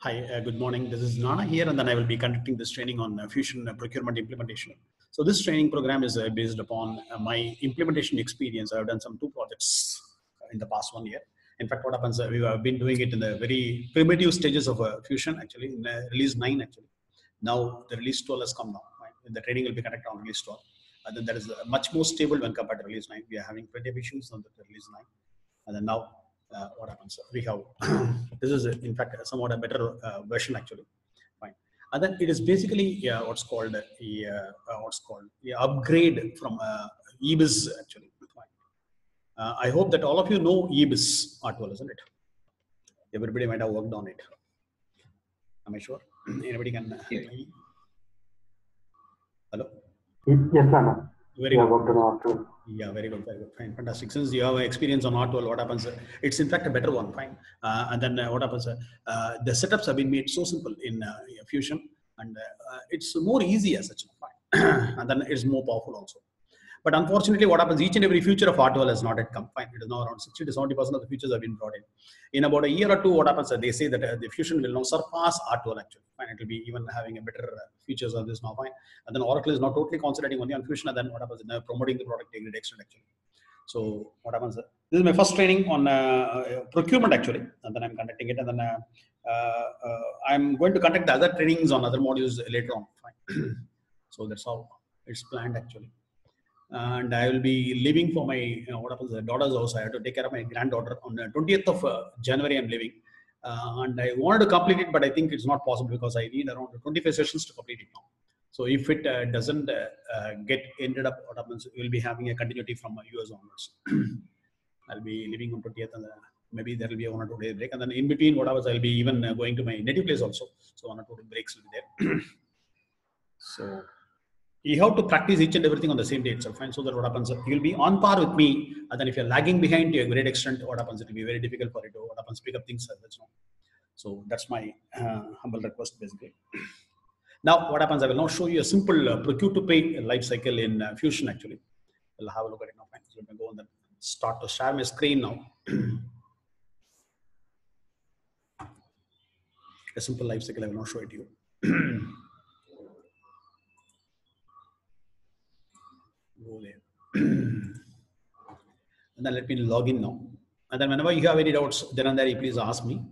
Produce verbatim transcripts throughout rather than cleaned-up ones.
Hi, uh, good morning. This is Nana here, and then I will be conducting this training on uh, Fusion uh, procurement implementation. So this training program is uh, based upon uh, my implementation experience. I have done some two projects in the past one year. In fact, what happens, uh, we have been doing it in the very primitive stages of uh, Fusion, actually, in uh, release nine, actually. Now, the release twelve has come now. Right? The training will be conducted on release twelve. And then that is uh, much more stable when compared to release nine. We are having plenty of issues on the release nine. And then now, Uh, what happens? We have this is in fact somewhat a better uh, version actually. Fine, and then it is basically uh, what's called a uh, what's called a upgrade from uh, E B I S actually. Fine. Uh, I hope that all of you know E B I S art well, isn't it? Everybody might have worked on it. Am I sure? Anybody can? Uh, yeah. Hello. Yes, sir. Very yeah, good. Yeah, very good, very good, fine, fantastic. Since you have experience on art well, what happens? It's in fact a better one, fine. Uh, and then uh, what happens? Uh, the setups have been made so simple in uh, Fusion, and uh, it's more easy as such, fine. And then it's more powerful also. But unfortunately, what happens? Each and every feature of Artwell has not yet come. Fine, it is now around sixty to seventy percent of the features have been brought in. In about a year or two, what happens? They say that uh, the Fusion will now surpass Artwell actually. Fine, it will be even having a better uh, features on this now. Fine, and then Oracle is not totally concentrating only on Fusion, and then what happens? They're promoting the product to a great extent actually. So what happens? This is my first training on uh, uh, procurement actually, and then I'm conducting it, and then uh, uh, uh, I'm going to conduct the other trainings on other modules later on. Fine. So that's how it's planned actually. And I will be leaving for my you know, what happens? The daughter's house. I have to take care of my granddaughter on the twentieth of uh, January. I'm leaving, uh, and I wanted to complete it, but I think it's not possible because I need around twenty-five sessions to complete it now. So if it uh, doesn't uh, uh, get ended up, what happens? We'll be having a continuity from uh, U S onwards. I'll be leaving on twentieth, and uh, maybe there will be a one or two day break, and then in between, what happens? I'll be even uh, going to my native place also. So one or two breaks will be there. So you have to practice each and everything on the same day itself, and so that what happens? You'll be on par with me, and then if you're lagging behind to a great extent, what happens? It will be very difficult for you to what happens pick up things. That's not. So that's my uh, humble request, basically. Now, what happens? I will now show you a simple uh, procure to pay life cycle in uh, Fusion. Actually, we'll have a look at it now. Fine. So let me go and then start to share my screen now. A simple life cycle. I will now show it to you. Go there. And then let me log in now. And then whenever you have any doubts, then and there, you please ask me.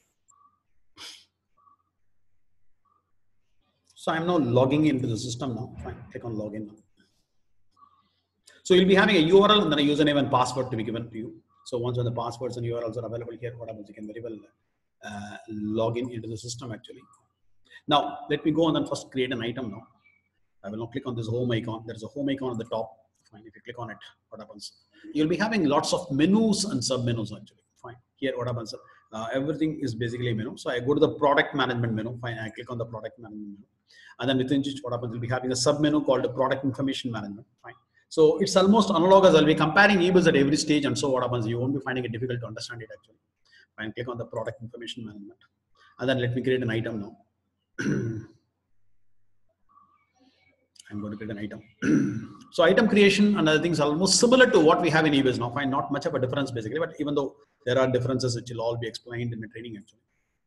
So I'm now logging into the system now. Fine, click on login now. So you'll be having a U R L and then a username and password to be given to you. So once when the passwords and U R Ls are available here, what happens? You can very well uh, log in into the system actually. Now let me go and then first create an item now. I will now click on this home icon. There's a home icon on the top. Fine. If you click on it, what happens? You'll be having lots of menus and sub menus actually. Fine. Here, what happens? Uh, everything is basically a menu. So I go to the product management menu. Fine. I click on the product management menu. And then within which, what happens? We'll be having a sub menu called the product information management. Fine. So it's almost analogous. I'll be comparing E B I S at every stage. And so what happens? You won't be finding it difficult to understand it actually. Fine. Click on the product information management. And then let me create an item now. I'm going to create an item. So item creation and other things are almost similar to what we have in E B I S now. Fine, not much of a difference basically, but even though there are differences which will all be explained in the training actually.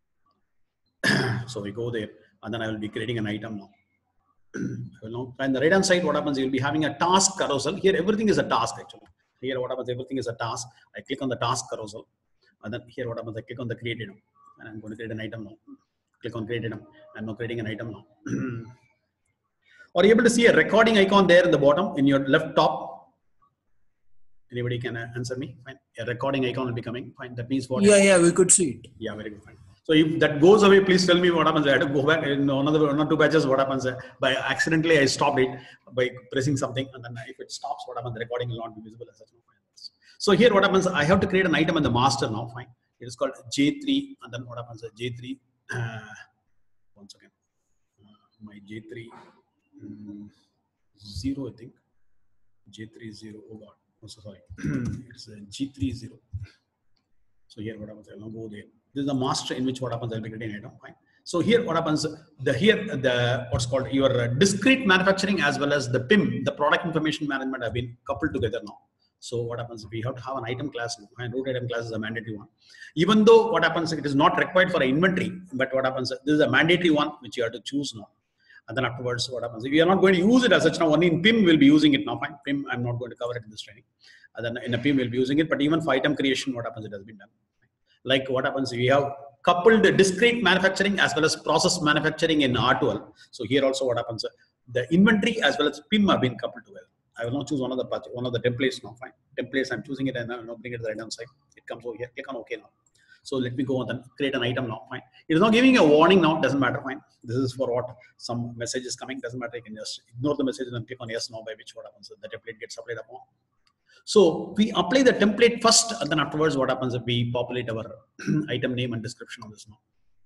So we go there and then I will be creating an item now. I will now, and the right hand side, what happens? You'll be having a task carousel. Here everything is a task actually. Here what happens? Everything is a task. I click on the task carousel, and then here what happens? I click on the create item, and I'm going to create an item now. Click on create item. I'm now creating an item now. Are you able to see a recording icon there in the bottom in your left top? Anybody can answer me? Fine. A recording icon will be coming. Fine. That means what? Yeah, yeah, we could see it. Yeah, very good. Fine. So if that goes away, please tell me what happens. I had to go back in another one or two batches. What happens? By accidentally, I stopped it by pressing something, and then if it stops, what happens? The recording will not be visible as such. So here, what happens? I have to create an item in the master now. Fine. It is called J three, and then what happens? J three. Uh, once again, uh, my J three. Mm, zero, I think. J three zero. Oh God. Oh, so sorry. It's a G three zero. So here, what happens? I'll now go there. This is the master in which what happens? I'll be creating an item. Fine. So here, what happens? The here the what's called your discrete manufacturing as well as the P I M, the product information management, have been coupled together now. So what happens? We have to have an item class now, and root item class is a mandatory one. Even though what happens, it is not required for an inventory, but what happens? This is a mandatory one which you have to choose now. And then afterwards, what happens? If you are not going to use it as such now, only in P I M we'll be using it now. Fine, P I M I'm not going to cover it in this training. And then in a P I M we'll be using it, but even for item creation, what happens? It has been done. Like what happens? We have coupled discrete manufacturing as well as process manufacturing in R twelve. So here also what happens? The inventory as well as P I M have been coupled together. I will not choose one of the one of the templates now. Fine, templates. I'm choosing it and I'm not bring it to the right hand side. It comes over here. Click on OK now. So let me go and then create an item now. Fine. It is not giving a warning now. Doesn't matter. Fine. This is for what some message is coming. Doesn't matter. You can just ignore the message and click on yes now, by which what happens? The template gets applied upon. So we apply the template first, and then afterwards, what happens if we populate our item name and description on this now.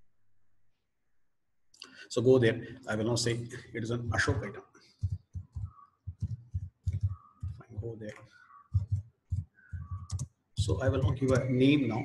So go there. I will now say it is an Ashok item. Fine, go there. So I will now give a name now.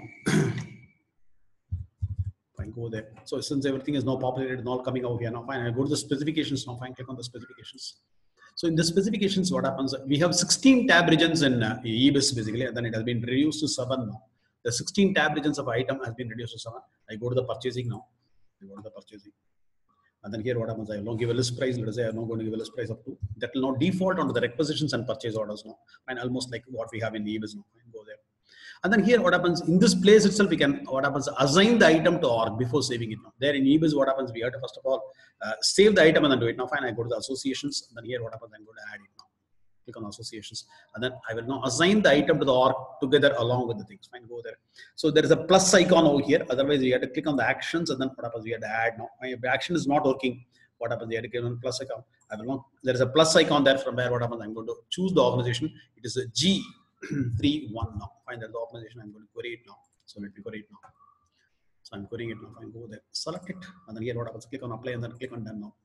Fine, go there. So since everything is now populated, now coming over here now, fine. I go to the specifications now. Fine, click on the specifications. So in the specifications, what happens? We have sixteen tab regions in uh, E B I S basically, and then it has been reduced to seven now. The sixteen tab regions of item has been reduced to seven. I go to the purchasing now. I go to the purchasing. And then here what happens? I will now give a list price. Let us say I'm not going to give a list price of two. That will now default onto the requisitions and purchase orders now. And almost like what we have in E B I S now. Fine, go there. And then here what happens? In this place itself, we can, what happens? Assign the item to org before saving it now. There in E B I S, what happens? We have to first of all uh, save the item and then do it. Now fine, I go to the associations. And then here what happens? I'm going to add it now. Click on associations. And then I will now assign the item to the org together along with the things. Fine, go there. So there is a plus icon over here. Otherwise, we have to click on the actions and then what happens? We have to add now. If the action is not working, what happens? We have to click on plus icon. I will now, there is a plus icon there from where what happens? I'm going to choose the organization. It is a G three one now. Find that the organization. I'm going to query it now. So let me query it now. So I'm querying it now. Fine, go there. Select it. And then here what happens? Click on apply and then click on done now.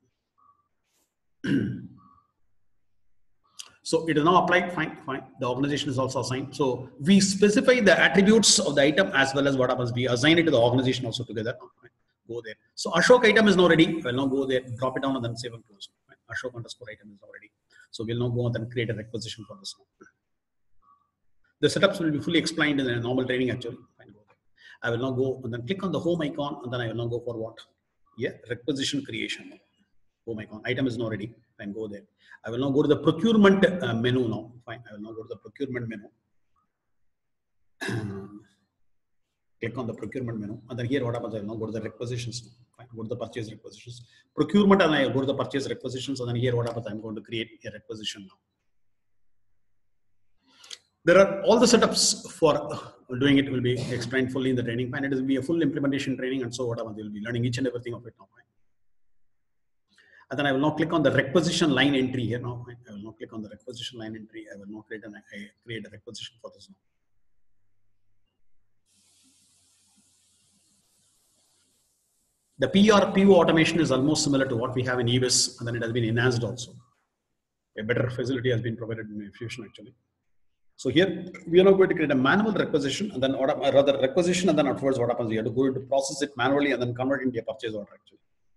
So it is now applied. Fine, fine. The organization is also assigned. So we specify the attributes of the item as well as what happens. We assign it to the organization also together. Fine. Go there. So Ashok item is now ready. We'll now go there, drop it down and then save and close. Fine. Ashok underscore item is now ready. So we'll now go and then create a requisition for this now. The setups will be fully explained in a normal training actually. Fine, go there. I will now go and then click on the home icon and then I will now go for what? Yeah, requisition creation. Home icon. Item is now ready. Fine, go there. I will now go to the procurement uh, menu now. Fine, I will now go to the procurement menu. Click on the procurement menu and then here what happens? I will now go to the requisitions. Fine, go to the purchase requisitions. Procurement and I go to the purchase requisitions and then here what happens? I'm going to create a requisition now. There are all the setups for doing it will be explained fully in the training. Fine, it will be a full implementation training, and so whatever they will be learning each and everything of it now. Fine. And then I will now click on the requisition line entry here now. Fine. I will now click on the requisition line entry. I will now create an I create a requisition for this now. The P R P O automation is almost similar to what we have in E B I S, and then it has been enhanced also. A better facility has been provided in Fusion actually. So here we are now going to create a manual requisition and then order, rather requisition and then afterwards what happens? We have to go to process it manually and then convert it into a purchase order actually.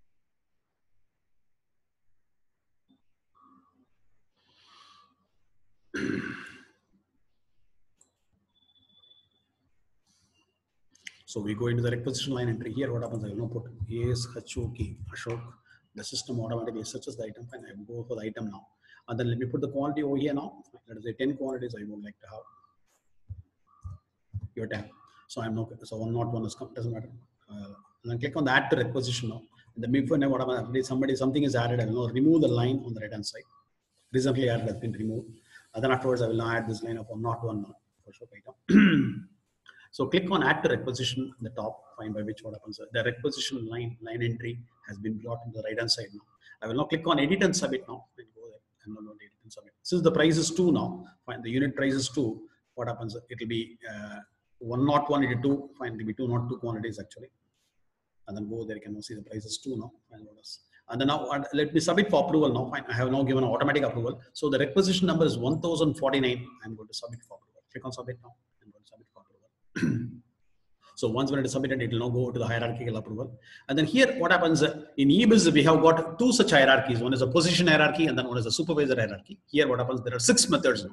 So we go into the requisition line entry here. What happens? I will now put A S H O K Ashok. The system automatically searches the item. Fine, I will go for the item now. And then let me put the quantity over here now. Let us say ten quantities I would like to have. Your tab. So I'm not, so one not one is come, doesn't matter. Uh, and then click on the add to requisition now. And the before now, what somebody something is added, I will now remove the line on the right hand side. Recently added has been removed. And then afterwards, I will now add this line of one not one now for sure item. So click on add to requisition at the top, find by which what happens. The requisition line line entry has been brought to the right hand side now. I will now click on edit and submit now. And go there and now edit and submit. Since the price is two now, find the unit price is two. What happens? It will be uh, one not one, it will be two. Fine, it will be two not two quantities actually. And then go there. You can now see the price is two now. Find what is. And then now uh, let me submit for approval now. Fine, I have now given an automatic approval. So the requisition number is one thousand forty-nine. I'm going to submit for approval. Click on submit now. I'm going to submit for approval. So once when it is submitted, it will now go to the hierarchical approval. And then here, what happens uh, in E B I S, we have got two such hierarchies. One is a position hierarchy, and then one is a supervisor hierarchy. Here, what happens? There are six methods now. Fine.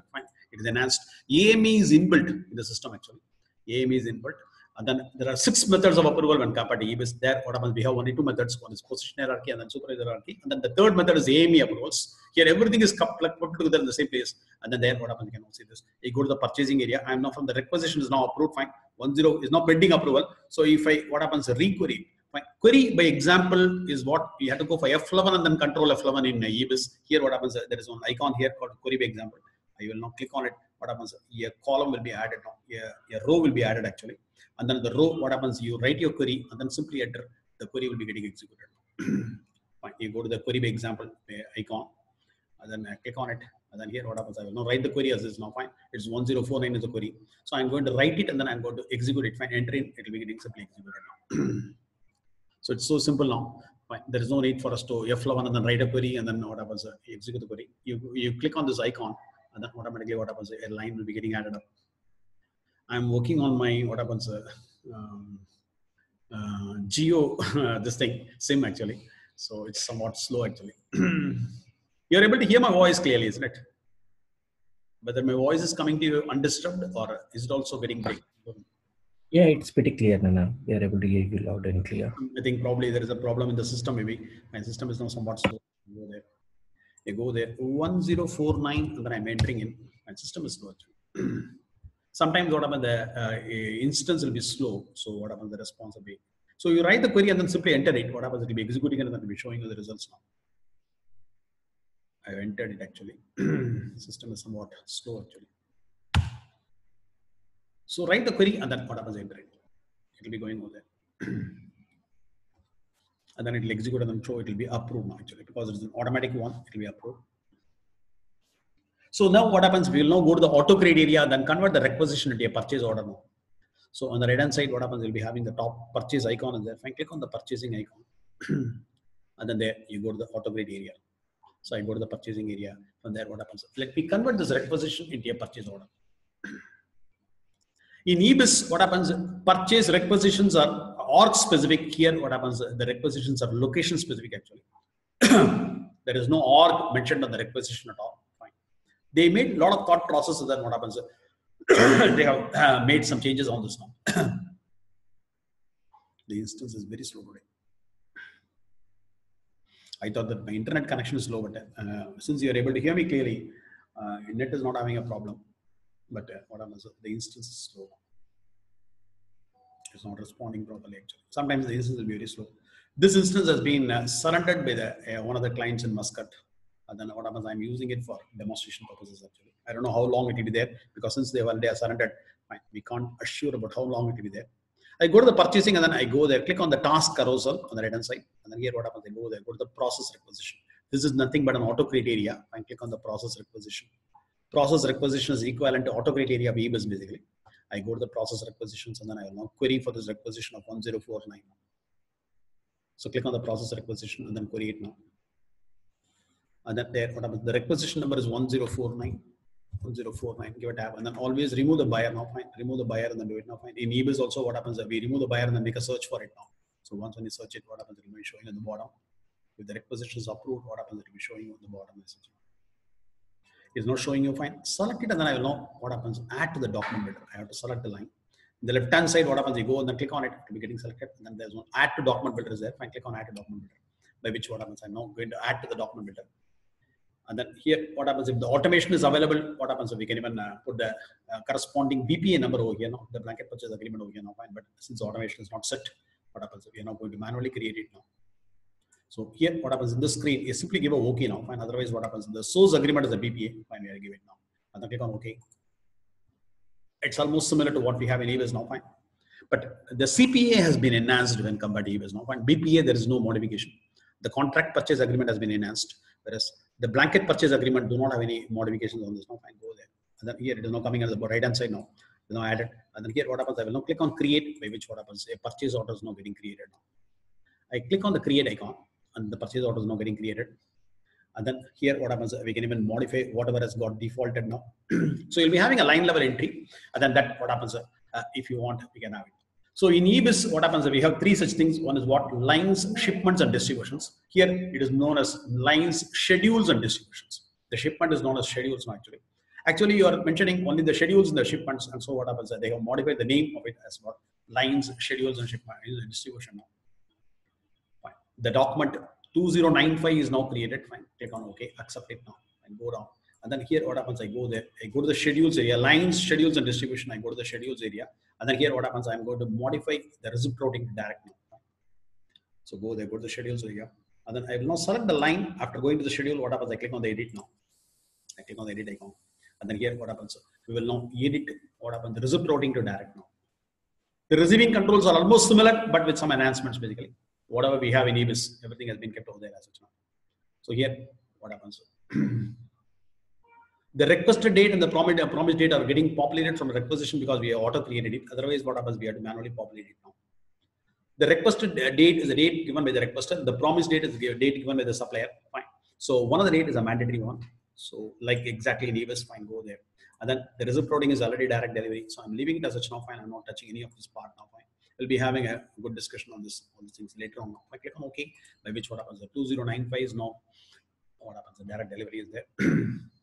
It is enhanced. A M E is inbuilt in the system actually. A M E is inbuilt. And then there are six methods of approval when compared to E B I S. There, what happens? We have only two methods. One is position hierarchy and then supervisor hierarchy. And then the third method is A M E approvals. Here, everything is coupled together in the same place. And then there, what happens? You can see this. You go to the purchasing area. I'm now from the requisition is now approved. Fine. One zero is now pending approval. So if I, what happens? Requery. Fine. Query by example is what we have to go for F eleven and then control F eleven in E B I S. Here, what happens? There is one icon here called query by example. I will now click on it. What happens? A column will be added now. A, a row will be added actually. And then the row, what happens? You write your query and then simply enter. The query will be getting executed. Fine. You go to the query by example icon and then click on it. And then here, what happens? I will now write the query as is now. Fine. It's one zero four nine is the query. So I'm going to write it and then I'm going to execute it. Fine. Enter in. It will be getting simply executed now. So it's so simple now. Fine. There is no need for us to F eleven and then write a query and then what happens? You execute the query. You, you click on this icon and then automatically what happens? A line will be getting added up. I'm working on my, what happens, uh, um, uh, Geo, this thing, SIM actually. So it's somewhat slow actually. You're able to hear my voice clearly, isn't it? Whether my voice is coming to you undisturbed or is it also getting big? Yeah, it's pretty clear, Nana. We are able to hear you loud and clear. I think probably there is a problem in the system maybe. My system is now somewhat slow. Go there. You go there, one zero four nine, and then I'm entering in. My system is slow actually. Sometimes what happens, the uh, instance will be slow. So what happens, the response will be. So you write the query and then simply enter it. What happens, it will be executing it and then it will be showing you the results now. I have entered it actually. System is somewhat slow actually. So write the query and then what happens, enter it. It will be going over there. And then it will execute and then show it will be approved now actually because it's an automatic one. It will be approved. So now what happens, we will now go to the auto create area and then convert the requisition into a purchase order now. So on the right hand side, what happens, we'll be having the top purchase icon and there. If I click on the purchasing icon and then there you go to the auto create area. So I go to the purchasing area. From there, what happens? Let me convert this requisition into a purchase order. In E B I S, what happens? Purchase requisitions are org specific. Here, what happens? The requisitions are location specific actually. There is no org mentioned on the requisition at all. Fine. They made a lot of thought processes. Then what happens? They have uh, made some changes on this now. The instance is very slow today. I thought that my internet connection is slow, but uh, since you are able to hear me clearly, uh, net is not having a problem. But uh, what happens? The instance is slow. It's not responding properly actually. Sometimes the instance will be very slow. This instance has been uh, surrendered by the, uh, one of the clients in Muscat. And then what happens? I'm using it for demonstration purposes actually. I don't know how long it will be there because since they already are surrendered, fine, we can't assure about how long it will be there. I go to the purchasing and then I go there, click on the task carousel on the right hand side. And then here what happens? I go there, go to the process requisition. This is nothing but an auto create area. I click on the process requisition. Process requisition is equivalent to auto create area of E B I S basically. I go to the process requisitions and then I will now query for this requisition of one zero four nine. So click on the process requisition and then query it now. And then there, what happens? The requisition number is one zero four nine. one zero four nine, give a tab and then always remove the buyer now. Fine. Remove the buyer and then do it now. Fine. In E B I S also, what happens? We remove the buyer and then make a search for it now. So once when you search it, what happens? It will be showing at the bottom. If the requisition is approved, what happens? It will be showing you at the bottom message. It's not showing you, fine. Select it and then I will know what happens. Add to the document builder. I have to select the line. In the left hand side, what happens? You go and then click on it to be getting selected. And then there's one add to document builder is there. Fine. Click on add to document builder. By which what happens? I'm now going to add to the document builder. And then here, what happens if the automation is available? What happens if we can even uh, put the uh, corresponding B P A number over here now, the blanket purchase agreement over here now, fine. But since automation is not set, what happens if we are now going to manually create it now? So here, what happens in this screen is simply give a OK now, fine. Otherwise, what happens? The source agreement is a B P A, fine. We are give it now. And then click on OK. It's almost similar to what we have in E B I S now, fine. But the C P A has been enhanced when compared to E B I S now, fine. B P A, there is no modification. The contract purchase agreement has been enhanced, whereas the blanket purchase agreement do not have any modifications on this now. Fine, go there. And then here it is now coming at the right hand side now. It's now added. And then here what happens? I will now click on create, by which what happens? A purchase order is now getting created now. I click on the create icon and the purchase order is now getting created. And then here what happens? We can even modify whatever has got defaulted now. So you'll be having a line level entry. And then that what happens? Uh, if you want, we can have it. So in E B I S, what happens? We have three such things. One is what? Lines, shipments, and distributions. Here it is known as lines, schedules, and distributions. The shipment is known as schedules now actually. Actually, you are mentioning only the schedules in the shipments, and so what happens? They have modified the name of it as what lines, schedules, and shipment distribution now. Fine. The document two zero nine five is now created. Fine. Click on OK, accept it now, and go down. And then here, what happens? I go there. I go to the schedules area, lines, schedules, and distribution. I go to the schedules area, and then here, what happens? I'm going to modify the receipt routing to direct now. So go there, go to the schedules area, and then I will now select the line. After going to the schedule, what happens? I click on the edit now. I click on the edit icon, and then here, what happens? We will now edit. What happens? The receipt routing to direct now. The receiving controls are almost similar, but with some enhancements. Basically, whatever we have in E B I S, everything has been kept over there as such now. So here, what happens? The requested date and the promised, promised date are getting populated from the requisition because we have auto created it. Otherwise, what happens? We have to manually populate it now. The requested date is the date given by the requester. The promised date is the date given by the supplier. Fine. So one of the date is a mandatory one. So like exactly in E B I S, fine, go there. And then the receipt routing is already direct delivery. So I'm leaving it as such now. Fine. I'm not touching any of this part now. Fine. We'll be having a good discussion on this, all these things later on. Now. I click on OK, by which what happens? The two zero nine five is now. What happens? The direct delivery is there.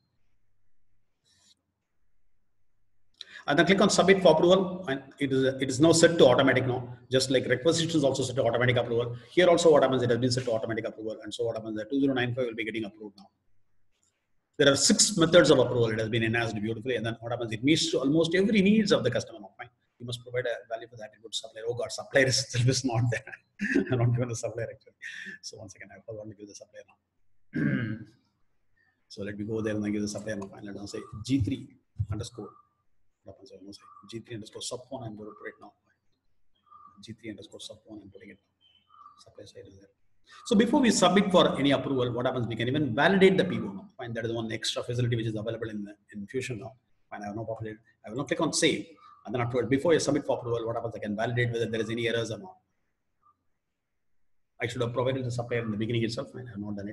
And then click on submit for approval, and it is it is now set to automatic now. Just like requisition is also set to automatic approval. Here also what happens? It has been set to automatic approval, and so what happens? The two zero nine five will be getting approved now. There are six methods of approval. It has been enhanced beautifully, and then what happens? It meets almost every needs of the customer now. Fine. You must provide a value for the attribute supplier. Oh God, supplier is still is not there. I'm not given the supplier actually. So once again, I forgot to give the supplier now. So let me go there and then give the supplier now. Fine. Let us say G three underscore. G three underscore sub one, I'm going to put it now. G three underscore sub one, I'm putting it. Supply side is there. So before we submit for any approval, what happens? We can even validate the P O now. Fine, that is one extra facility which is available in, in Fusion now. Fine, I have no populated. I will now click on save, and then afterward, before you submit for approval, what happens? I can validate whether there is any errors or not. I should have provided the supplier in the beginning itself. Fine, I have not done it.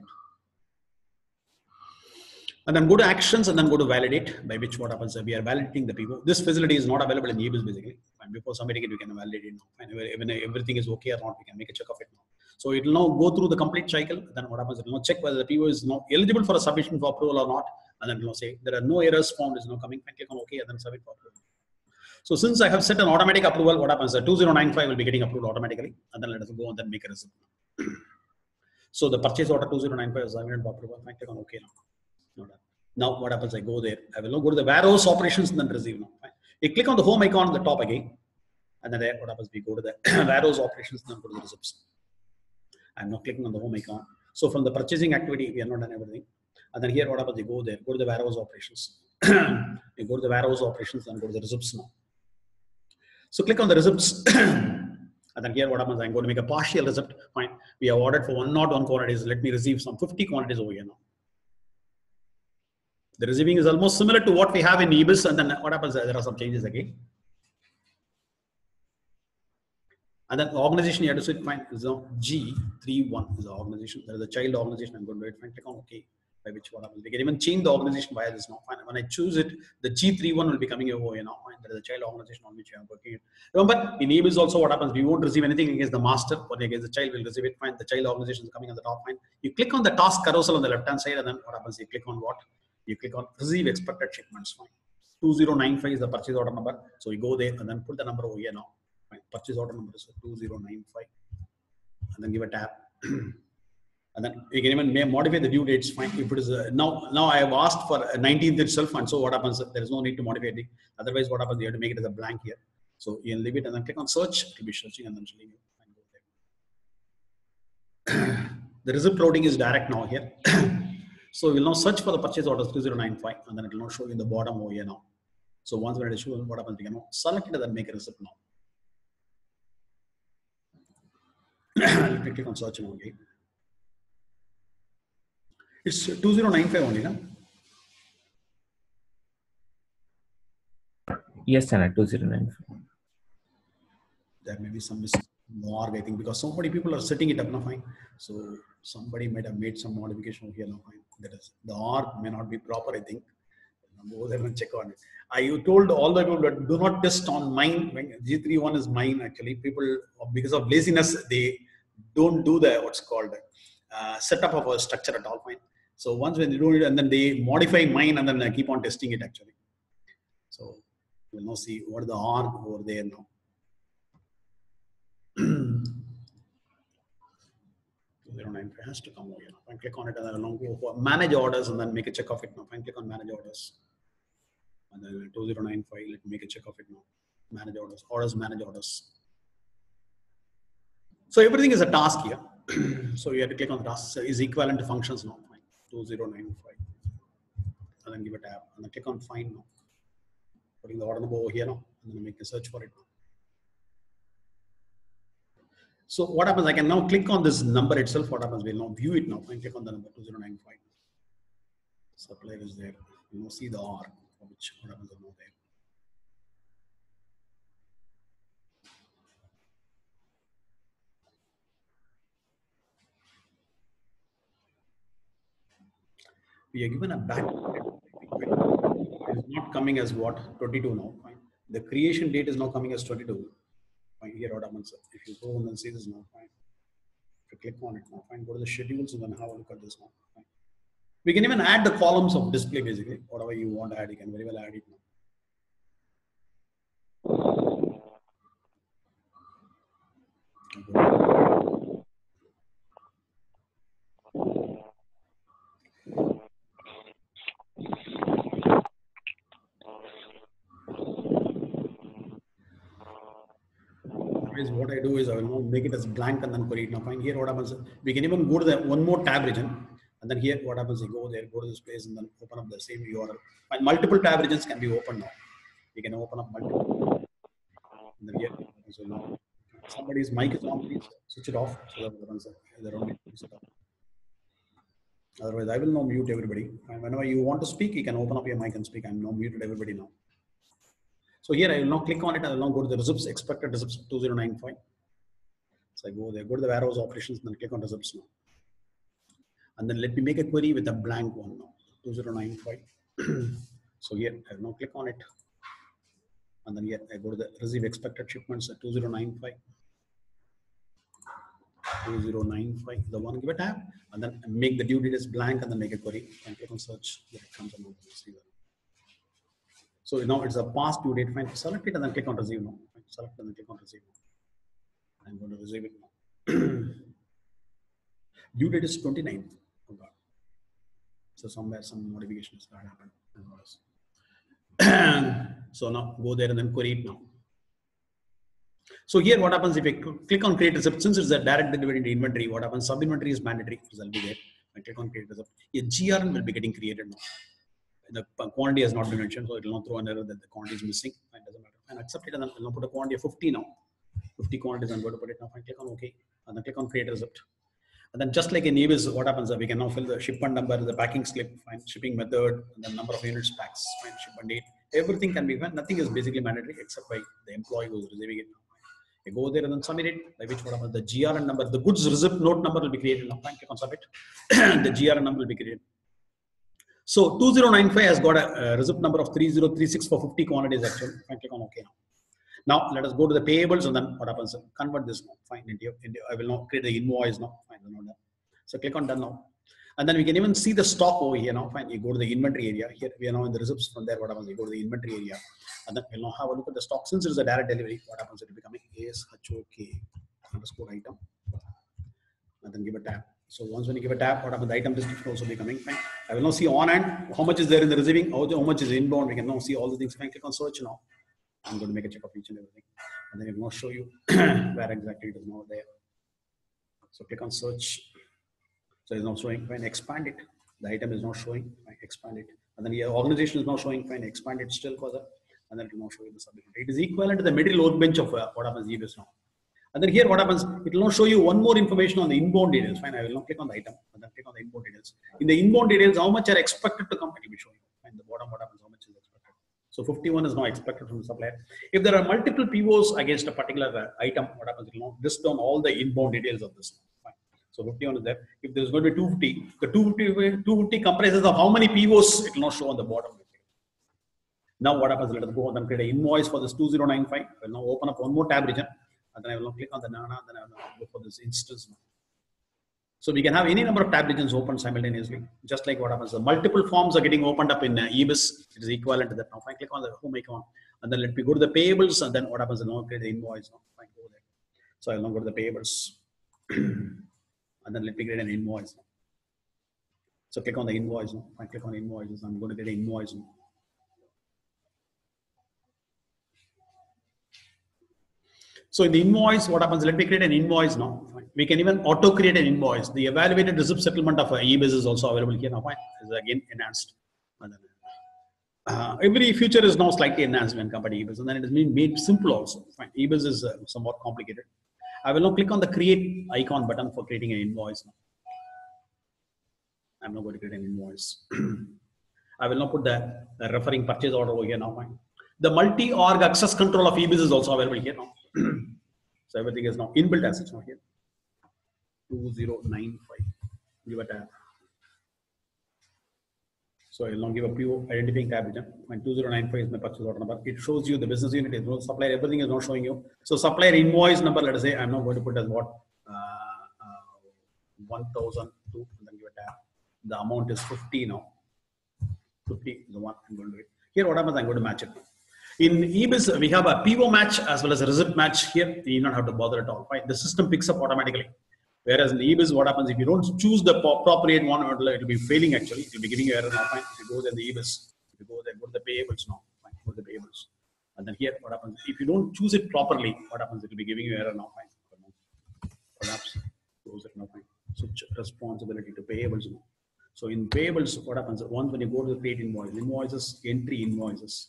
And then go to actions and then go to validate, by which what happens? We are validating the P O. This facility is not available in E B I S basically. And before submitting it, we can validate it now. And even everything is okay or not, we can make a check of it now. So it will now go through the complete cycle. Then what happens? It will now check whether the P O is now eligible for a submission for approval or not. And then it will say there are no errors found, is now coming. I click on OK and then submit for approval. So since I have set an automatic approval, what happens? The two zero nine five will be getting approved automatically. And then let us go and then make a receipt. So the purchase order two zero nine five is submitted for approval. I click on OK now. No done. Now what happens? I go there. I will now go to the warehouse operations and then receive now. Fine. You click on the home icon on the top again, and then there, what happens? We go to the warehouse operations and then go to the receipts. I'm now clicking on the home icon. So from the purchasing activity, we have not done everything. And then here, what happens? You go there, go to the warehouse operations. You go to the warehouse operations and go to the receipts now. So click on the receipts. And then here, what happens? I'm going to make a partial receipt. Fine. We have ordered for one not one quantities. Let me receive some fifty quantities over here now. The receiving is almost similar to what we have in E B I S, and then what happens? There are some changes again. And then the organization you have to sit fine is now G thirty-one is the organization. There is a child organization. I'm going to do it. Fine. Click on OK. By which what happens? We can even change the organization via this now. Fine. When I choose it, the G thirty-one will be coming over here now. Fine. There is a child organization on which you are working. Remember, in E B I S also what happens? We won't receive anything against the master, but against the child will receive it. Fine. The child organization is coming on the top. Fine. You click on the task carousel on the left hand side, and then what happens? You click on what? You click on receive expected shipments. Fine. two zero nine five is the purchase order number. So you go there and then put the number over here now. Fine. Purchase order number is two zero nine five. And then give a tab. And then you can even modify the due dates. Fine. If it is uh, now, now I have asked for nineteenth itself. And so what happens? There is no need to modify it. Otherwise, what happens? You have to make it as a blank here. So you can leave it and then click on search. It will be searching and then leave it. The receipt routing is direct now here. So we'll now search for the purchase orders two zero nine five, and then it will now show you in the bottom over here now. So once we're ready to show what happens, we can now select it and then make a receipt now. Let me click on search now again. It's two zero nine five only, no? Yes, sir, two zero nine five. There may be some mistake. Morg, I think, because so many people are setting it up now. Fine. So somebody might have made some modification over here now. Fine. That is the org may not be proper. I think. Go there and check on it. I told all the people that do not test on mine. G thirty-one is mine actually. People, because of laziness, they don't do the what's called uh, setup of a structure at all. Fine. So once when they do it, and then they modify mine, and then I keep on testing it actually. So we'll now see what is the arc over there now. zero nine five has to come over here. Fine, click on it, and then I'll go for manage orders, and then make a check of it now. Fine, click on manage orders, and then two zero nine five. Let me make a check of it now. Manage orders, orders, manage orders. So everything is a task here. So you have to click on the task. So is equivalent to functions now. Fine, two zero nine five, and then give a tab, and then click on find now. Putting the order number over here now, and then make a search for it now. So what happens? I can now click on this number itself. What happens? We'll now view it now. And click on the number two zero nine five. Supplier is there. You know, see the R, which what happens is now there. We are given a back. It is not coming as what twenty-two now. Fine. The creation date is now coming as twenty-two. Fine. Here what happens? If you go and then see this now, fine. If you click on it now, fine. Go to the schedules and then have a look at this now. Fine. We can even add the columns of display basically. Whatever you want to add, you can very well add it now. What I do is I will now make it as blank and then query it now. Fine. Here what happens? We can even go to the one more tab region, and then here what happens? You go there, go to this place, and then open up the same U R L. And multiple tab regions can be opened now. You can open up multiple. And then here, so now somebody's mic is on, please switch it off so that the runs their own. Otherwise, I will now mute everybody. And whenever you want to speak, you can open up your mic and speak. I'm now muted everybody now. So here I will now click on it. I will now go to the results, expected results two zero nine five. So I go there, go to the warehouse operations, and then click on results now. And then let me make a query with a blank one now, two zero nine five. So here I will now click on it. And then here I go to the receive expected shipments at two zero nine five. two zero nine five, the one, give a tab, and then make the due date as blank, and then make a query and click on search. Here it comes and see that. So now it's a past due date. Fine. Select it and then click on receive now. Fine. Select and then click on receive now. I'm going to receive it now. Due date is twenty-ninth. Oh God. So somewhere some modifications that happened. So now go there and then query it now. So here what happens if I click on create receipt, since it's a direct delivery into inventory, what happens? Sub inventory is mandatory, so I'll be there. I click on create receipt. A G R N will be getting created now. The quantity has not been mentioned, so it will not throw an error that the quantity is missing. Fine, doesn't matter. And accept it, and then I'll put a quantity of fifty now. fifty quantities, I'm going to put it now. Fine, click on OK, and then click on create receipt. And then just like in E B I S, what happens? We can now fill the shipment number, the packing slip, fine, shipping method, and the number of units packs, fine, shipment date. Everything can be fine. Nothing is basically mandatory except by the employee who is receiving it. You go there and then submit it, by which what happens? The G R N number, the goods receipt note number will be created now. Fine, click on submit. The G R N number will be created. So two zero nine five has got a, a receipt number of three zero three six for fifty quantities actually. Fine, click on OK now. Now let us go to the payables, and then what happens? Convert this now. Fine, into, into, I will now create the invoice now. Fine, done. So click on done now. And then we can even see the stock over here now. Fine, you go to the inventory area. Here we are now in the receipts. From there, what happens? You go to the inventory area, and then we'll now have a look at the stock. Since it is a direct delivery, what happens? It will become A S H O K underscore item, and then give a tab. So once when you give a tab, what happens? The item description also becoming fine. I will now see on hand how much is there in the receiving, how, how much is inbound. We can now see all the things. Fine, click on search now. I'm going to make a check of each and everything, and then it will now show you where exactly it is now there. So click on search. So it's now showing. Fine, expand it. The item is not showing. Fine, expand it. And then the organization is now showing. Fine, expand it still further. And then it will now show you the subject. It is equivalent to the material workbench of uh, what happens E B I S now. And then here what happens? It will now show you one more information on the inbound details. Fine, I will now click on the item and then click on the inbound details. In the inbound details, how much are expected to come? It will be showing. Fine, the bottom what happens? How much is expected? So fifty-one is now expected from the supplier. If there are multiple P Os against a particular uh, item, what happens? It will now list down all the inbound details of this. Fine. So fifty-one is there. If there is going to be two fifty, the two fifty, two fifty comprises of how many P Os? It will now show on the bottom. Now what happens? Let us go and then create an invoice for this two zero nine five. I will now open up one more tab region, and then I will now click on the Nana, then I will now go for this instance now. So we can have any number of tab regions open simultaneously, just like what happens. The multiple forms are getting opened up in uh, E B I S. It is equivalent to that. Now, if I click on the home icon, and then let me go to the payables, and then what happens? Now create the invoice. Now, I go there. So I'll now go to the payables, and then let me create an invoice. So click on the invoice. Now, if I click on invoices, I'm going to get an invoice. Now. So in the invoice, what happens? Let me create an invoice now. We can even auto create an invoice. The evaluated receipt settlement of E B I S is also available here now. Fine. Is again enhanced. Uh, every feature is now slightly enhanced when compared to E B I S, and then it has been made simple also. Fine. E B I S is uh, somewhat complicated. I will now click on the create icon button for creating an invoice now. I'm now going to create an invoice. I will now put the, the referring purchase order over here now. Fine. The multi-org access control of E B I S is also available here now. So everything is now inbuilt as it's now here. two zero nine five. Give a tab. So I'll now give a P O identifying tab. And two zero nine five is my purchase order number. It shows you the business unit is no supplier. Everything is now showing you. So supplier invoice number. Let us say I'm now going to put as what uh, uh, one thousand two. And then give a tab. The amount is fifty now. fifty is the one I'm going to do it. Here what happens? I'm going to match it. In E B I S, we have a P O match as well as a receipt match. Here, you don't have to bother at all. Right? The system picks up automatically. Whereas in the E B I S, what happens if you don't choose the appropriate one, it will be failing actually. It will be giving you error now. Fine. If you go there in the E B I S, if you go there, go to the payables now. Fine. Go to the payables. And then here, what happens? If you don't choose it properly, what happens? It will be giving you error now. Fine. Perhaps close it now. Fine. Switch responsibility to payables now. So in payables, what happens? Once when you go to the create invoice, invoices, entry invoices.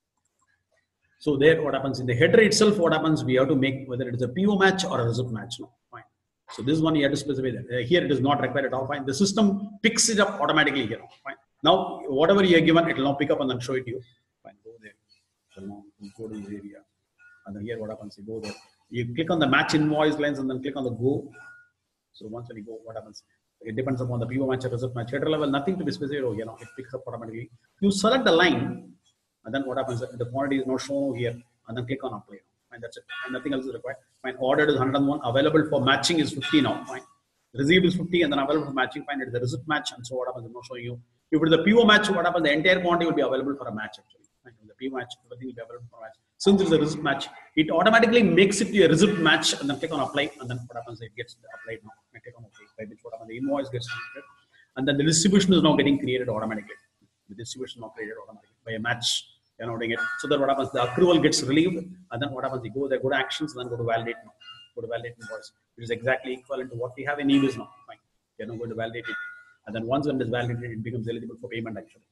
So there, what happens in the header itself? What happens? We have to make whether it is a P O match or a receipt match. No, fine. So this one you have to specify that. Uh, here it is not required at all. Fine. The system picks it up automatically here. Fine. Now whatever you are given, it will now pick up and then show it to you. Fine. Go there. So now go to this area, and then here what happens? You go there. You click on the match invoice lines and then click on the go. So once when you go, what happens? It depends upon the P O match or receipt match. Header level, nothing to be specified. Oh, you know, it picks up automatically. You select the line. And then what happens? The quantity is not shown here, and then click on apply. And that's it. And nothing else is required. Fine. Ordered is one hundred one. Available for matching is fifty now. Fine. Received is fifty, and then available for matching. Fine. It is a receipt match, and so what happens? It's not showing you. If it is a P O match, what happens? The entire quantity will be available for a match actually. Fine. The P O match, everything will be available for a match. Since it is a receipt match, it automatically makes it to a receipt match, and then click on apply, and then what happens? It gets applied now. I click on apply, by which what happens? The invoice gets created, and then the distribution is now getting created automatically. The distribution is now created automatically by a match. You're noting it. So that what happens? The accrual gets relieved, and then what happens? You go there, go to actions, and then go to validate now. Go to validate invoice, which is exactly equivalent to what we have in E B I S now. Fine. You're now going to validate it, and then once when it is validated, it becomes eligible for payment actually.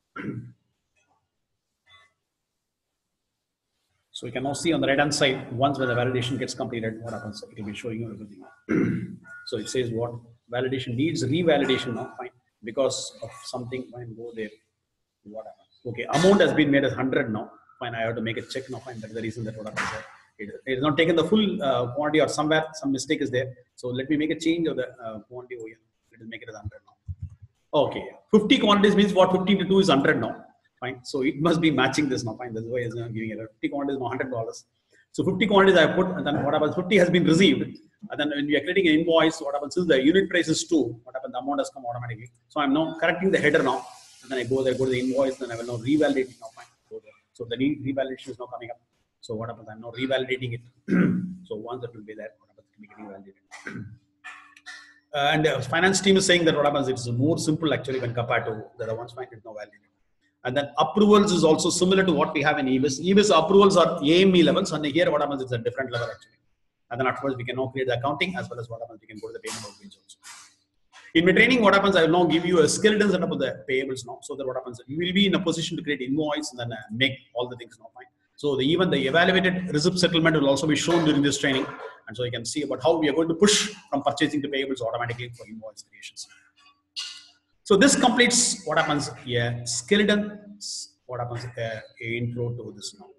So you can now see on the right hand side, once when the validation gets completed, what happens? It will be showing you everything. So it says what validation needs revalidation now. Fine. Because of something, fine, go there. What happens? Okay, amount has been made as one hundred now. Fine, I have to make a check now. Fine, that's the reason that what happens. It, it is not taken the full uh, quantity, or somewhere some mistake is there. So let me make a change of the uh, quantity over here. Let us make it as one hundred now. Okay, fifty quantities means what? fifty to two is one hundred now. Fine, so it must be matching this now. Fine, that's why it's not giving it. fifty quantities now one hundred dollars. So fifty quantities I have put, and then what happens? fifty has been received, and then when we are creating an invoice, what happens? Since the unit price is two, what happens? The amount has come automatically. So I'm now correcting the header now. And then I go there, go to the invoice, then I will now revalidate it now. Fine. Go there. So the revalidation is now coming up. So what happens? I'm now revalidating it. So once it will be there, what happens? It will be getting validated. uh, and the finance team is saying that what happens? It's more simple actually when compared to the other ones. Fine, it's now validated. And then approvals is also similar to what we have in E B I S. E B I S approvals are A M E levels, and here what happens? It's a different level actually. And then afterwards we can now create the accounting as well as what happens? We can go to the payment page also. In my training, what happens? I will now give you a skeleton setup of the payables now, so that what happens? You will be in a position to create invoice and then uh, make all the things now. Fine. So the, even the evaluated receipt settlement will also be shown during this training, and so you can see about how we are going to push from purchasing to payables automatically for invoice creations. So this completes what happens. Yeah, skeleton. What happens? Uh, intro to this now.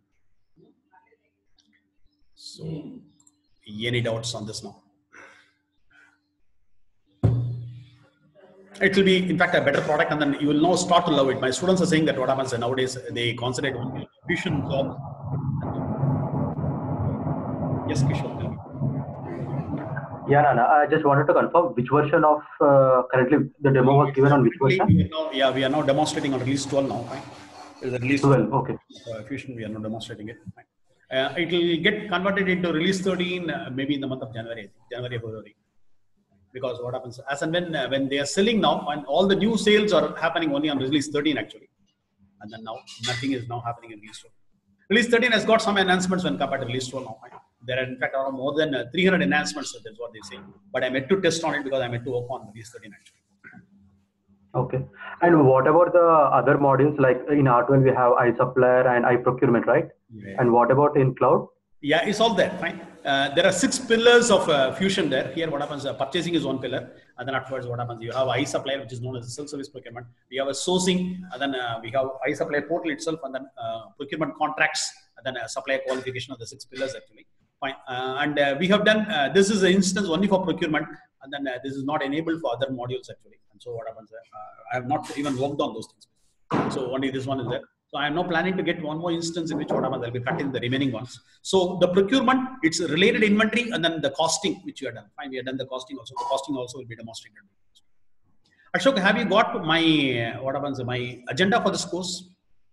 So any doubts on this now? It will be, in fact, a better product, and then you will now start to love it. My students are saying that what happens nowadays, they concentrate on tuition job. Yes, Kishore, tell me. Yeah, Nana, I just wanted to confirm which version of uh, currently the demo was given on which version? We are now, yeah, we are now demonstrating on release twelve now. Right? It's release twelve, okay. Uh, Fusion, we are now demonstrating it. Right? Uh, it will get converted into release thirteen uh, maybe in the month of January, January, February. Because what happens as and when uh, when they are selling now, and all the new sales are happening only on release thirteen actually, and then now nothing is now happening in release twelve. Release thirteen has got some enhancements when compared to release twelve now. Right? There are in fact are more than uh, three hundred enhancements. That's what they say. But I'm yet to test on it because I'm yet to work on release thirteen actually. Okay. And what about the other modules? Like in R twelve, we have iSupplier and iProcurement, right? Yeah. And what about in cloud? Yeah, it's all there. Fine. Uh, there are six pillars of uh, Fusion there. Here, what happens? Uh, purchasing is one pillar, and then afterwards, what happens? You have iSupplier, which is known as self-service procurement. We have a sourcing, and then uh, we have iSupplier portal itself, and then uh, procurement contracts, and then uh, supplier qualification of the six pillars actually. Fine. Uh, and uh, we have done uh, this is an instance only for procurement, and then uh, this is not enabled for other modules actually. And so what happens? Uh, I have not even worked on those things. So only this one is there. So I am now planning to get one more instance in which what happens, I'll be cutting the remaining ones. So the procurement, it's related inventory, and then the costing, which you have done. Fine, we have done the costing also. The costing also will be demonstrated. Ashok, have you got my, what happens, my agenda for this course?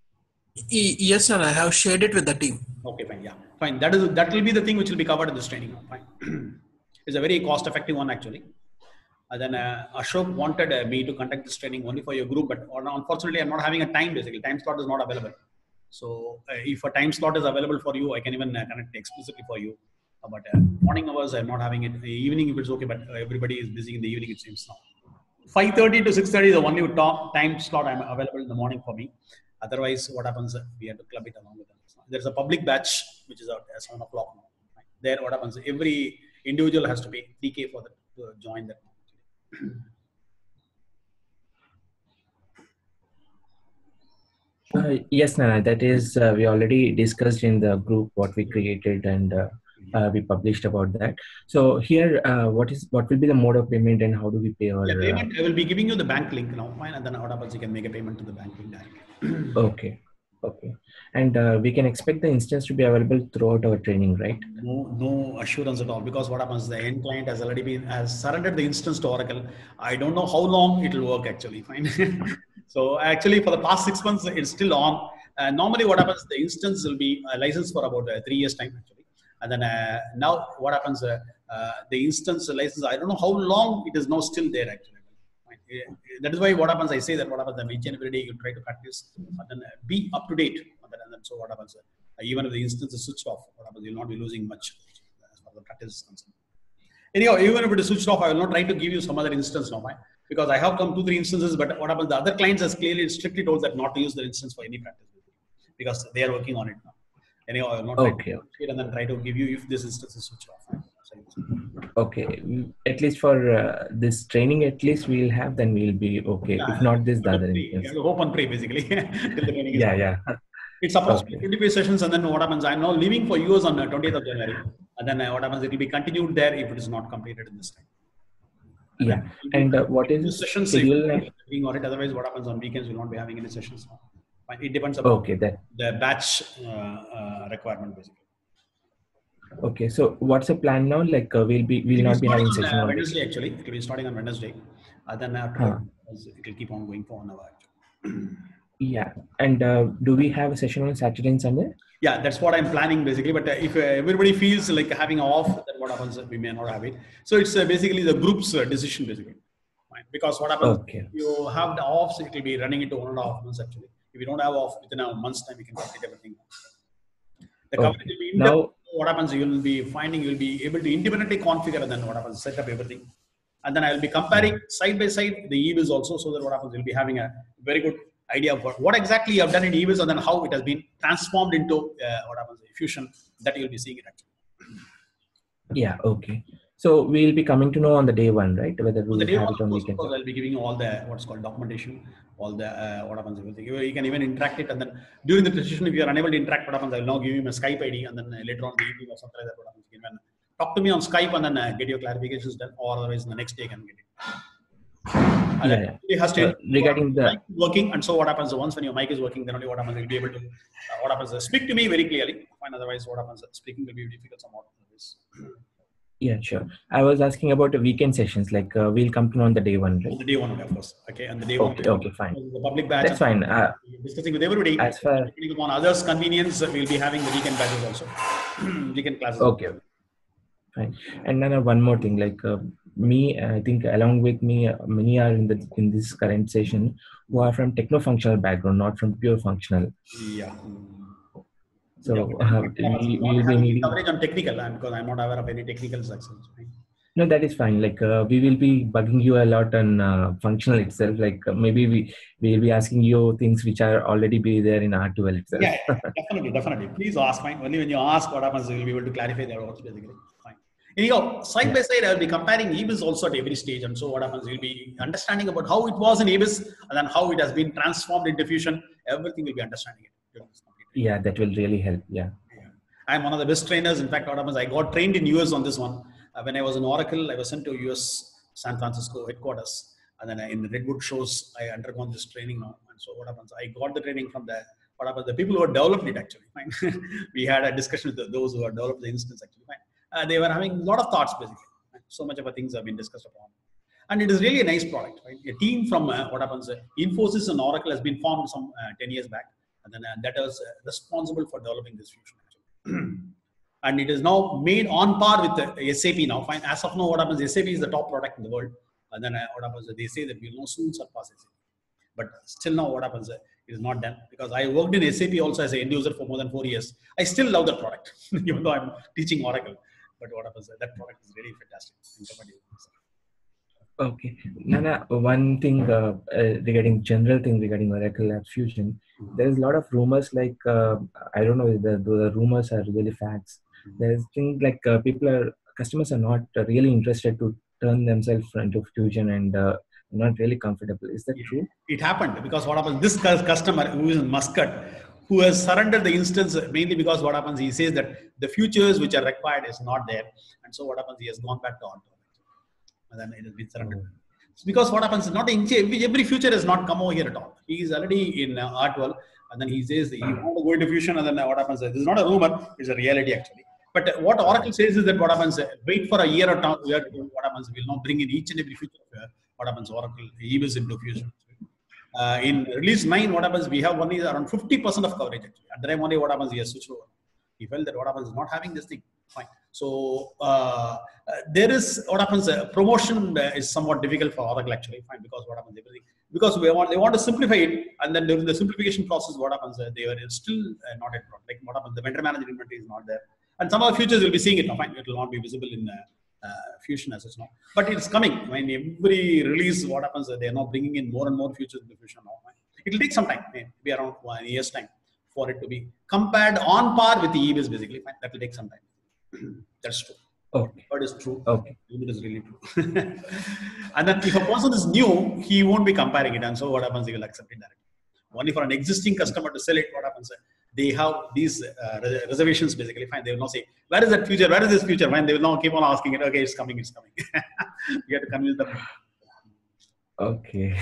Yes, sir. I have shared it with the team. Okay, fine. Yeah, fine. That is that will be the thing which will be covered in this training. Fine. It's a very cost-effective one actually. And then uh, Ashok wanted uh, me to conduct this training only for your group, but unfortunately, I'm not having a time. Basically, time slot is not available. So uh, if a time slot is available for you, I can even uh, connect explicitly for you. Uh, but uh, morning hours, I'm not having it. Evening, if it's okay, but uh, everybody is busy in the evening. It seems now. five thirty to six thirty is the only top time slot I'm available in the morning for me. Otherwise, what happens? We have to club it along with them. There's a public batch which is out at seven o'clock now. There, what happens? Every individual has to pay three K for the, to join that. Uh, yes, Nana, that is, uh, we already discussed in the group what we created, and uh, uh, we published about that. So here, uh, what is what will be the mode of payment, and how do we pay our yeah, payment? Uh, I will be giving you the bank link now, fine, and then what happens? You can make a payment to the bank link directly. Okay, okay, and uh, we can expect the instance to be available throughout our training, right? No, no assurance at all, because what happens? The end client has already been has surrendered the instance to Oracle. I don't know how long it will work actually. Fine. So actually, for the past six months, it's still on. Uh, normally, what happens? The instance will be uh, licensed for about uh, three years time actually, and then uh, now what happens? Uh, uh, the instance license, I don't know how long it is now still there actually. That is why what happens, I say that what happens, each and every day you try to practice and then be up to date. And then, so what happens, even if the instance is switched off, what happens, you'll not be losing much as far as the practice is concerned. Anyhow, even if it is switched off, I will not try to give you some other instance now, because I have come two, three instances, but what happens, the other clients has clearly strictly told that not to use the instance for any practice, because they are working on it now. Anyhow, I will not try okay. to it and then try to give you if this instance is switched off. Okay, at least for uh, this training, at least we'll have, then we'll be okay. Yeah, if not this, the other instance. Hope and pray basically. Till the training is yeah, on. yeah. It's supposed okay. to be twenty-five sessions, and then what happens? I'm now leaving for U S on twentieth of January, and then uh, what happens? It will be continued there if it is not completed in this time. And yeah, and uh, what is the sessions? Being on it, otherwise, what happens on weekends? We'll not be having any sessions now. It depends upon okay, that. the batch uh, uh, requirement basically. Okay, so what's the plan now? Like uh, we'll be we'll not be having session on on Wednesday actually. It will be starting on Wednesday, and then after huh. it will keep on going for one hour. Yeah, and uh, do we have a session on Saturday and Sunday? Yeah, that's what I'm planning basically. But uh, if uh, everybody feels like having off, then what happens? We may not have it. So it's uh, basically the group's uh, decision basically. Right? Because what happens? Okay. You have the offs, it will be running into one and a half months actually. If you don't have off within a month's time, you can complete everything. The okay. company will be now. What happens? You will be finding you will be able to independently configure, and then what happens? Set up everything, and then I will be comparing side by side the E V is also, so that what happens? You'll be having a very good idea of what, what exactly you have done in E V is, and then how it has been transformed into uh, what happens? Fusion. That you'll be seeing it actually. Yeah. Okay. So we'll be coming to know on the day one, right? Whether we'll have one, it on weekends. I'll be giving you all the what's called documentation, all the uh, what happens, everything. You, you can even interact it, and then during the session, if you are unable to interact, what happens? I will now give you my Skype I D, and then uh, later on the evening or something like that, what happens? You can talk to me on Skype, and then uh, get your clarifications done, or otherwise the next day you can get it. And yeah, it has to uh, regarding the mic working, and so what happens? Once when your mic is working, then only what happens? You'll be able to uh, what happens? Uh, speak to me very clearly. Fine. Otherwise, what happens? Speaking will be difficult somewhat. Yeah, sure. I was asking about the weekend sessions, like uh, we'll come to know on the day one, right? The day one, of course. Okay, and the day Okay, one, okay, fine. the public batch. That's fine. Uh, Discussing with everybody. as far Depending upon others' convenience, we'll be having the weekend batches also. Weekend classes. okay, fine. And then uh, one more thing, like uh, me, I think along with me, uh, many are in the in this current session who are from techno-functional background, not from pure functional. Yeah. So yeah, uh, we not will be having needing. coverage on technical, and because I'm not aware of any technical sections. Right? No, that is fine. Like uh, we will be bugging you a lot on uh, functional itself. Like uh, maybe we we will be asking you things which are already be there in R twelve itself. Yeah, definitely, definitely. Please ask. Fine. Only when you ask what happens, we'll be able to clarify their words basically. Fine. Anyhow, side yeah. by side, I'll be comparing E B I S also at every stage, and so what happens, we'll be understanding about how it was in E B I S and then how it has been transformed into Fusion. Everything will be understanding it. Yeah, that will really help. Yeah. yeah. I'm one of the best trainers. In fact, what happens, I got trained in U S on this one. Uh, when I was in Oracle, I was sent to U S San Francisco headquarters, and then I, in the Redwood shows, I undergone this training now. And so what happens, I got the training from there. What happens, the people who had developed it actually, fine. We had a discussion with the, those who had developed the instance actually, fine. Uh, they were having a lot of thoughts basically. Fine. So much of a things have been discussed upon. And it is really a nice product, right? A team from uh, what happens, uh, Infosys and Oracle has been formed some uh, ten years back. And then uh, that was uh, responsible for developing this Fusion actually. And it is now made on par with uh, S A P now. Fine. As of now, what happens, S A P is the top product in the world. And then uh, what happens, they say that we will now soon surpass S A P. But still now what happens, uh, it is not done. Because I worked in S A P also as an end user for more than four years. I still love that product, even though I'm teaching Oracle. But what happens, uh, that product is really fantastic. Okay. Nana, one thing uh, uh, regarding general thing regarding Oracle Labs Fusion, there's a lot of rumors like, uh, I don't know if the, the rumors are really facts. There's things like uh, people are, customers are not uh, really interested to turn themselves into Fusion and uh, not really comfortable. Is that it, true? It happened because what happens, this customer who is in Muscat, who has surrendered the instance mainly because what happens, he says that the features which are required is not there. And so what happens, he has gone back to on and then it has been surrendered. Oh. So because what happens, not in, every future has not come over here at all. He is already in uh, R twelve, and then he says he want to go into Fusion, and then uh, what happens, this is not a rumor, it's a reality actually. But uh, what Oracle says is that what happens, uh, wait for a year or two, what happens, we'll now bring in each and every feature of uh, what happens, Oracle E B I S into Fusion. Uh, in release nine, what happens, we have only around fifty percent of coverage actually. At the time only what happens, he has switched over. He felt that what happens is not having this thing. Fine. So uh, uh, there is what happens. Uh, promotion uh, is somewhat difficult for Oracle actually. Fine, because what happens, everything because we want they want to simplify it, and then during the simplification process, what happens? Uh, they were still uh, not at all. Like what happens? The vendor managed inventory is not there, and some of the features you'll be seeing it now. Fine, it will not be visible in uh, uh, Fusion as it's now, but it's coming. When every release, what happens? Uh, they are now bringing in more and more features into Fusion now. Fine. It will take some time, maybe around one year's time, for it to be compared on par with the E B I S basically. Fine. That will take some time. That's true. Okay. What is true? Okay. It is really true. And then if a person is new, he won't be comparing it. And so what happens, he will accept it directly. Only for an existing customer to sell it, what happens? They have these uh, reservations basically. Fine. They will not say, where is that future? Where is this future? Fine. They will now keep on asking it. Okay, it's coming, it's coming. You have to convince them. Okay.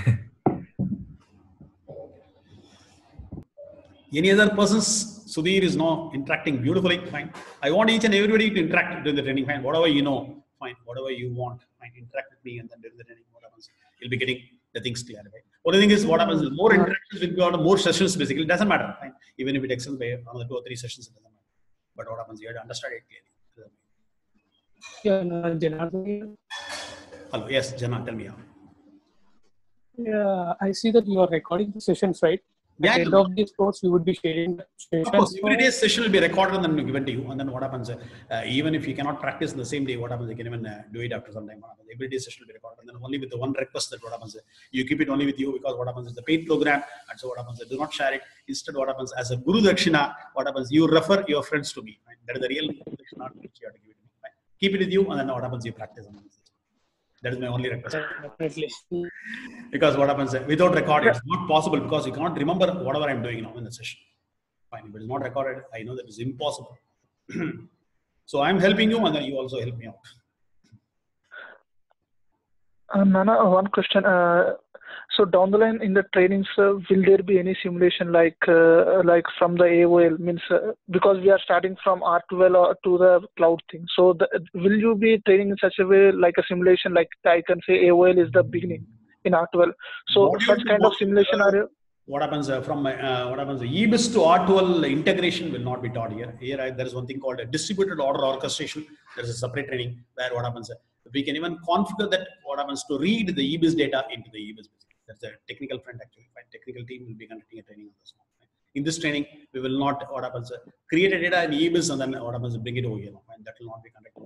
Any other persons? Sudhir is now interacting beautifully. Fine. I want each and everybody to interact during the training. Fine. Whatever you know, fine. Whatever you want, fine. Interact with me, and then during the training, what happens? You'll be getting the things clarified. Only thing is, what happens is more interactions will be on more sessions. Basically, it doesn't matter. Fine. Even if it extends by another two or three sessions, it doesn't matter. But what happens? You have to understand it clearly. Yeah, Janardhan. Hello. Yes, Jana. Tell me how. Yeah, I see that you are recording the sessions, right? Yeah, At the end of this course, you would be sharing the sessions. Of course, every day session will be recorded and then given to you. And then what happens, uh, even if you cannot practice in the same day, what happens, you can even uh, do it after some time. What happens, every day session will be recorded. And then only with the one request that what happens, you keep it only with you, because what happens is the paid program. And so what happens, do not share it. Instead, what happens, as a Guru Dakshina, what happens, you refer your friends to me. Right? That is the real Dakshina which you have to give it to me. Right? Keep it with you, and then what happens, you practice. That is my only request. Definitely. Because what happens, without recording, it's not possible, because you can't remember whatever I'm doing now in the session. Fine, if it is not recorded, I know that it's impossible. So I'm helping you, and then you also help me out. Uh, Nana, one question. Uh, So down the line in the trainings, uh, will there be any simulation like uh, like from the A O L means uh, because we are starting from R twelve or to the cloud thing. So the, will you be training in such a way like a simulation like I can say A O L is the beginning in R twelve. So Module such to kind of module, simulation uh, are you? What happens uh, from uh, what happens? E B I S to R twelve integration will not be taught here. Here uh, there is one thing called a distributed order orchestration. There is a separate training where what happens? Uh, we can even configure that. What happens to read the E B I S data into the E B I S? That's a technical front actually. Right? Technical team will be conducting a training on this one. Right? In this training, we will not what happens? Uh, create a data in E B I S and then what happens? Bring it over here. And that will not be conducted.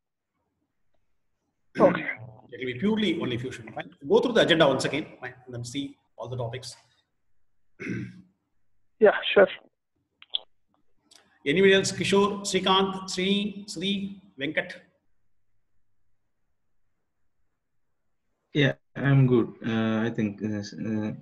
Okay. It will be purely only fusion. Fine. Go through the agenda once again, fine, and then see all the topics. Yeah, sure. Anybody else? Kishore, Srikanth, Sri, Sri, Venkat? Yeah, I'm good. Uh, I think. Uh, uh,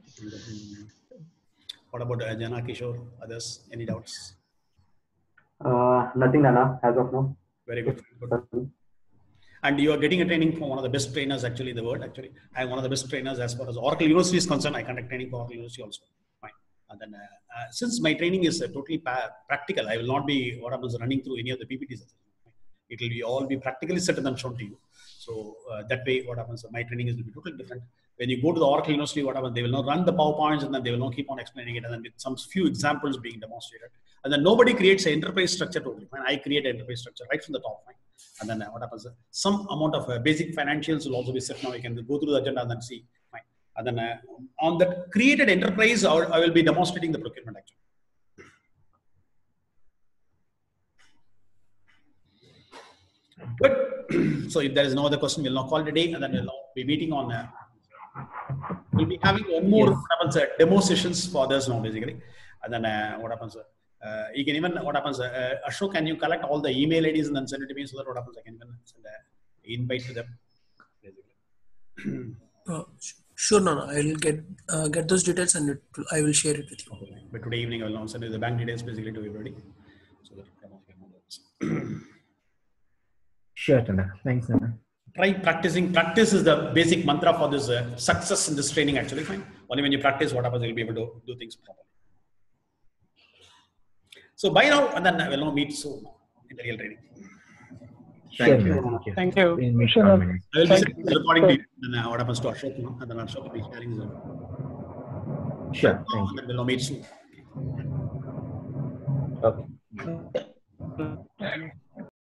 What about uh, Jana, Kishore, others? Any doubts? Uh, nothing, Nana, as of now. Very good. good. And you are getting a training from one of the best trainers actually in the world. Actually, I am one of the best trainers as far as Oracle University is concerned. I conduct training for Oracle University also. Fine. And then, uh, uh, since my training is uh, totally practical, I will not be what I was running through any of the P P Ts. It will be all be practically set and shown to you. So uh, that way, what happens? My training is will be totally different. When you go to the Oracle University, what happens? They will not run the PowerPoints and then they will not keep on explaining it, and then with some few examples being demonstrated. And then nobody creates an enterprise structure totally. Fine. I create an enterprise structure right from the top. Fine. And then uh, what happens? Some amount of uh, basic financials will also be set. Now you can go through the agenda and then see. Fine. And then uh, on that created enterprise, I will be demonstrating the procurement actually. Good. So if there is no other question, we'll now call it a day, and then we'll be meeting on. Uh, we'll be having one more yes. what happens, uh, demo sessions for others now basically, and then uh, what happens? Uh, uh, you can even what happens? Uh, Ashok, can you collect all the email I Ds and then send it to me so that what happens? I can even send an invite to them. Basically. Uh, sure, no, no. I will get uh, get those details and it, I will share it with you. Okay. But today evening I will now send you the bank details basically to everybody, so that can Sure, Tana. Thanks, Nana. Try practicing. Practice is the basic mantra for this uh, success in this training actually. Fine. Only when you practice, what happens, you'll be able to do things properly. So bye now, and then we'll now meet soon in the real training. Thank Sure, you. Nana. Thank you. Thank you. We'll meet Sure. in five minutes. I will be Thank sending the recording to you, and then uh, what happens to Ashok, you know, and then Ashok will be sharing his. Sure. Thank you. And then we'll now meet soon. Okay.